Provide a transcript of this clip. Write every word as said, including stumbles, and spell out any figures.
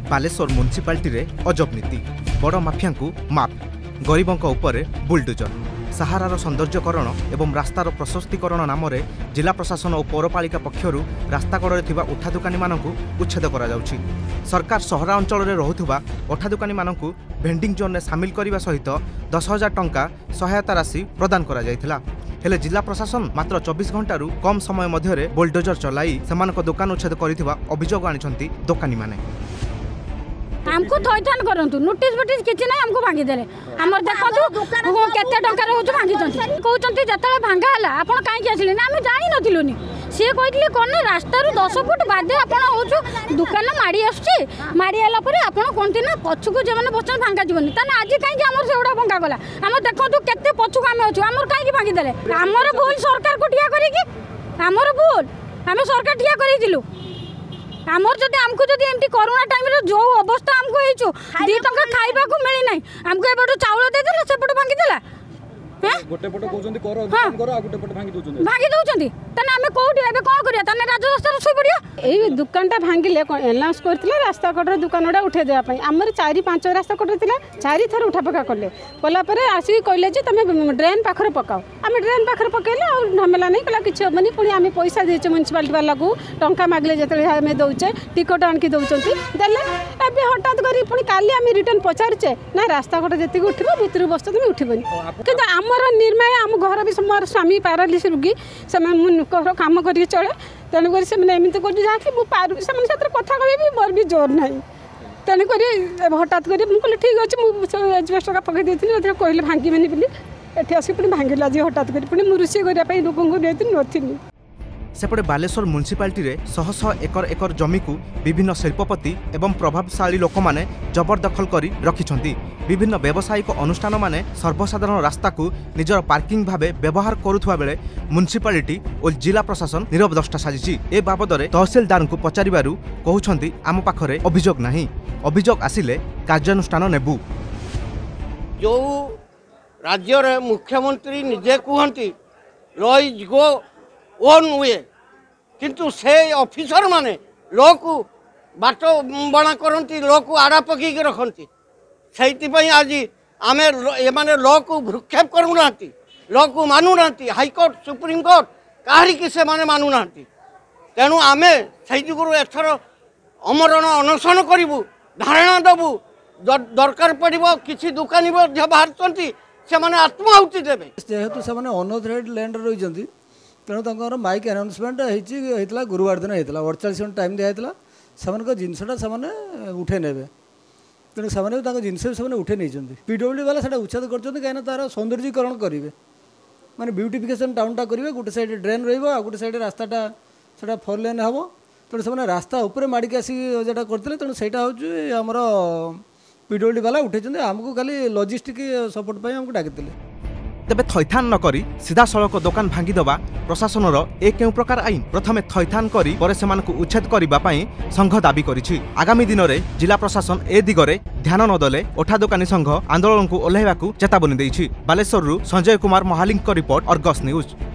Baleshwar municipality रे अजब नीति बड़ माफिया को माफ गरीबों उपरे बुलडोजर सहारार सौंदर्यकरण एवं रास्तार प्रशस्तीकरण नाम जिला प्रशासन और पौरपालिका पक्षर रास्ताकड़े थिबा उठा दुकानी मानकु उच्छेद करा जाउछि। सरकार सहरांचल में रहुथुबा उठा दुकानी मानकु भेंडिंग जोन में सामिल करने सहित दस हजार टंका सहायता राशि प्रदान करा जायथिला। हेले जिला प्रशासन मात्र चौबीस घंटारू कम समय मध्य बुलडोजर चलाई सेमानक दुकान उच्छेद करिथिबा अभियोग आनिछंती दुकानी माने। हमको थैथान करंतु नोटिस बटिस किछि नै हमको भांगी देले हमर देखंतु केते टंका रहउछु भांगी चंती कहउचंती जतले भांगा हला आपण काहे कि आसिले ना हम जानि नथिलुनी से कहितले कोन रास्ता रु दस फुट बादे आपण होछु दुकान माडी आछी माडी आला परे आपण कोनती ना पछुको जे माने बचन भांगा जीवनी तने आज काहे कि हमर सेउडा भांगा गला हम देखंतु केते पछुको हम होछु हमर काहे कि भांगी देले हमर भूल सरकार को ठिया करी कि हमर भूल हम सरकार ठिया करी दिलु आमर जदि हमको जदि एमती कोरोना टाइम रे जो अवस्था हमको हेचो दी टंका खाइबा को मिली नै हमको एबडो चावल दे देला सेपटो भांगी देला गोटे पट कहउचंती करो दुकान करो आ गोटे पट भांगी दोचंती भांगी दोचंती तने हमें कोठी एबे कोन करिया तने राज रास्ता रे सोई पड़िया एई दुकानटा भांगिले एलाउंस करथिले रास्ता कटर दुकानडा उठे देबा पई हमर चार पांच रास्ता कटर थिला चारि थर उठा पका करले कोला परे आसी कहले जे तमे ड्रेन पाखरे पकाओ आमे ड्रेन पाखरे पकेले आ झमेला नै कला किछ मनी पुनी आमे पैसा देचे म्युनिसिपालिटी वाला को टंका मागले जेतले हमें दउचे टिकट आनकी दउचंती देले एबे हटात करी पुनी काली आमे रिटर्न पचारचे ना रास्ता कटर जेति उठिबो भितर बस्त तुम उठिबनी किंतु हमर निर्णय हम घर भी मोर स्वामी पैरालिसिस रोगी से काम कर चले तेणुक से एमती कर कथा कह मोर भी जोर ना तेणुक हठात कर मुझे ठीक अच्छे मुझे एजबेस्ट का पकड़ देती कहले भांगे बोली एटी आसिक पुणी भांगिला जी हठात कर पुणी मुझे रोषे करने लोक नथी। सेपटे बालेश्वर म्युनिसिपालिटी रे शह शह एकर एकर जमी को विभिन्न शिल्पपति एवं प्रभावशाली लोक माने जबरदखल करी रखिछंती। विभिन्न व्यावसायिक अनुष्ठान माने सर्वसाधारण रास्ता को निजर पार्किंग भावे व्यवहार करुथुवा बेले म्युनिसिपालिटी और जिला प्रशासन नीरव दृष्टा साजिछि। ए बाबदरे तहसीलदार को पचारिबारु कहउछंती आम पाखरे अभियोग नाही अभियोग आसिले कार्यानुष्ठान नेबु। जो राज्य रे मुख्यमंत्री निजे कहंती रॉइज गो ओन वे किंतु से ऑफिसर माने लोक बाट बणा करती लोक आड़ा पकईक रखती से आज आम एने लोक भ्रुक्षेप करूना लोक मानुना हाईकोर्ट सुप्रीमकोर्ट कहारी की से माने मानुना तेणु आम से जुगुरु एथर अमरण अनशन करूँ धारणा देवु दरकार पड़ो किसी दुकानी बाहर से आत्माहुति देवे जेहेतु से अनऑथराइज्ड लैंड रही तेणु तर माइक अनाउंसमेंट होता गुरुवार दिन होता अड़चाश मिनट टाइम दिखाई से जिनसा से उठे ने तेणु से जिनस भी उठे नहीं पीडब्ल्यू वाला से उच्छेद कर तार सौंदर्यीकरण करेंगे माने ब्यूटिफिकेशन टाउनटा करेंगे गोटे साइड ड्रेन रहा गोटे साइड रास्ताटा से फोर लेन हम तेणु से रास्ता उपर माड़िक आसिक जोटा करते तेणु से आमर पीडब्ल्यू वाला उठे आमको खाली लॉजिस्टिक सपोर्ट पर आमको डाकी तेबे थैथान न करी सीधा सड़क दुकान भांगी देवा प्रशासनर ए केउ प्रकार आईन प्रथमे थैथान करी परे सेमानकु उच्छेद करिबा पई संघ दाबी करिछि। आगामी दिन में जिला प्रशासन ए दिगरे ध्यान न देले उठा दुकानी संघ आंदोलन को ओह्लैबाकू चेतावनी देइछि। बालेश्वररू Sanjay Kumar Mahaling report Argus news.